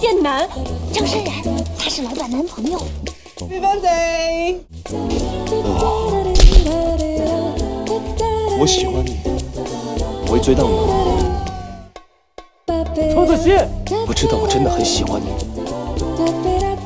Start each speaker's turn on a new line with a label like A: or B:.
A: 剑南，张山然，他是老板男朋友。
B: Happy birthday！
C: 我喜欢你，我会追到你。
D: 周子熙，
C: 我知道我真的很喜欢你。